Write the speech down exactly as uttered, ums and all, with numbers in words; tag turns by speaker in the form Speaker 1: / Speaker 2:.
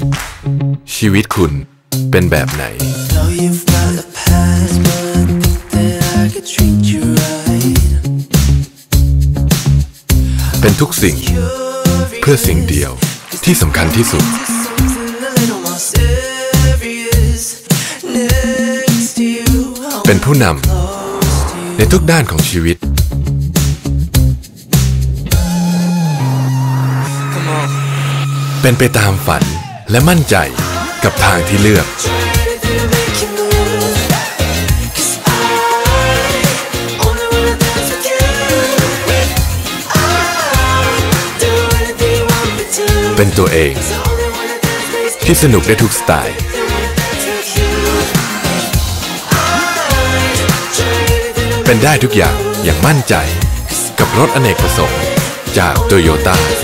Speaker 1: ชีวิตคุณเป็นแบบไหนเป็นทุกสิ่งเพื่อสิ่งเดียวที่สำคัญที่สุดเป็นผู้นำในทุกด้านของชีวิตเป็นไปตามฝันและมั่นใจกับทางที่เลือกเป็นตัวเองที่สนุกได้ทุกสไตล์เป็นได้ทุกอย่างอย่างมั่นใจกับรถอเนกประสงค์จาก โตโยต้า